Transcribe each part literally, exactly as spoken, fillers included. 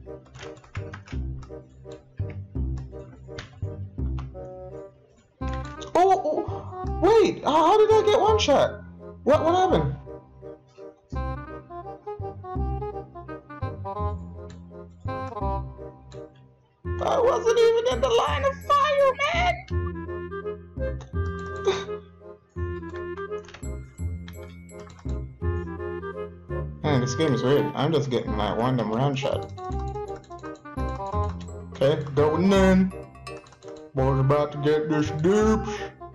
Oh, oh, wait! How did I get one shot? What? What happened? I wasn't even in the line of fire, man! Man, this game is weird. I'm just getting like one of them round shot. Okay, going in. Boy's about to get this dupes.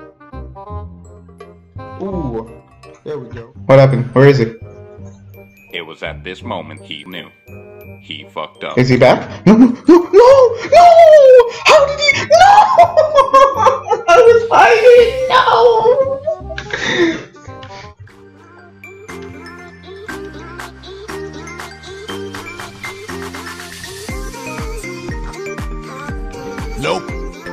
Ooh, there we go. What happened? Where is he? It was at this moment he knew. He fucked up. Is he back? No, no, no, no, no! How did he? No! I was fighting. No! Nope.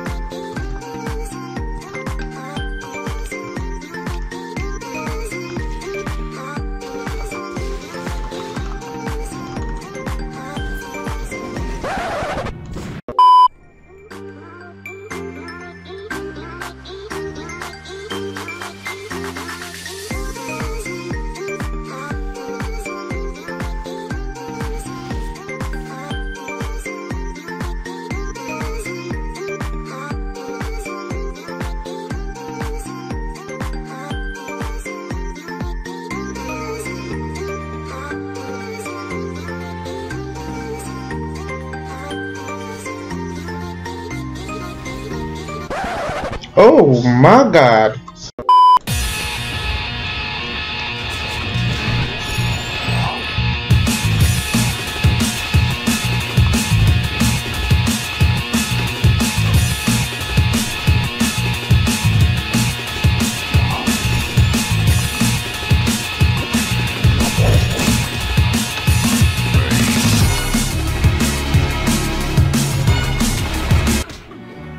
Oh my god.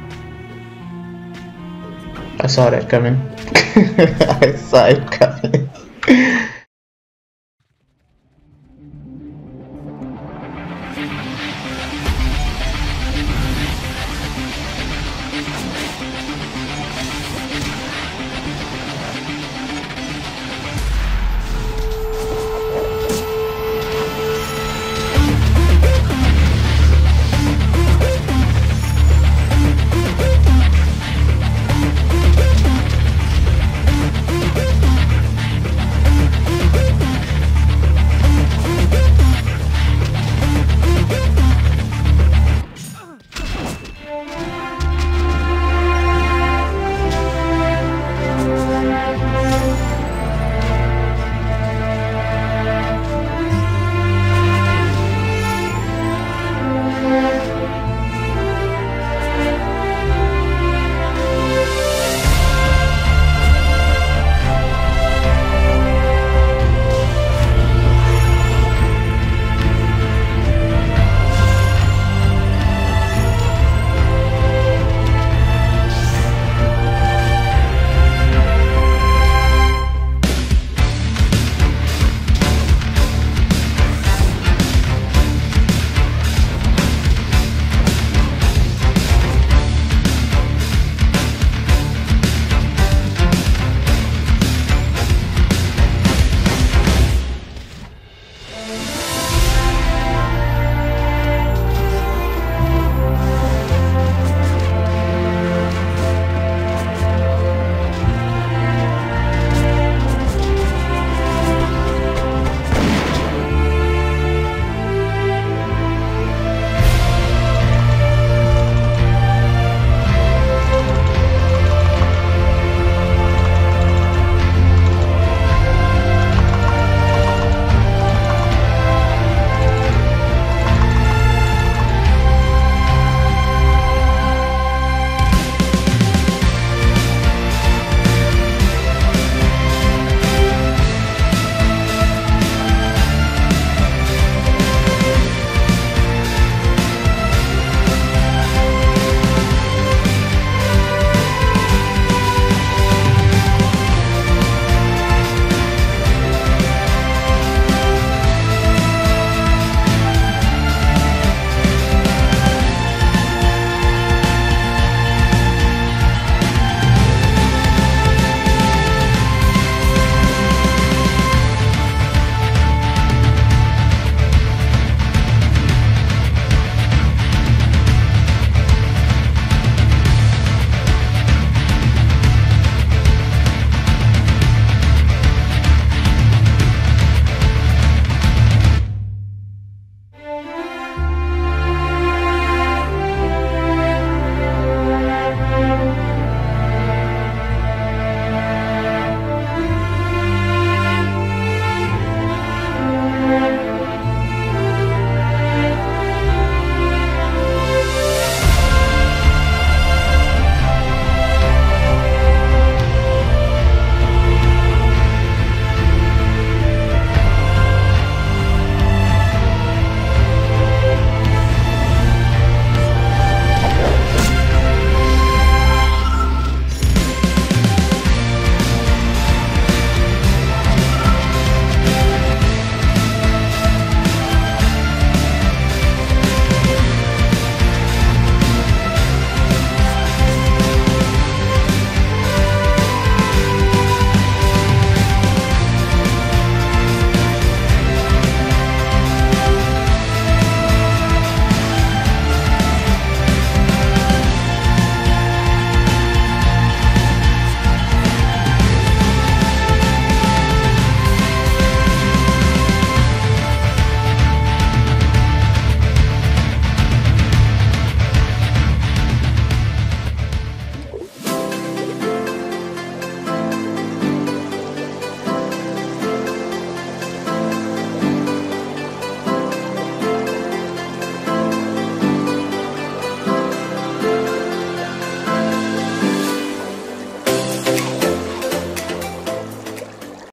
I saw that coming. I saw it coming.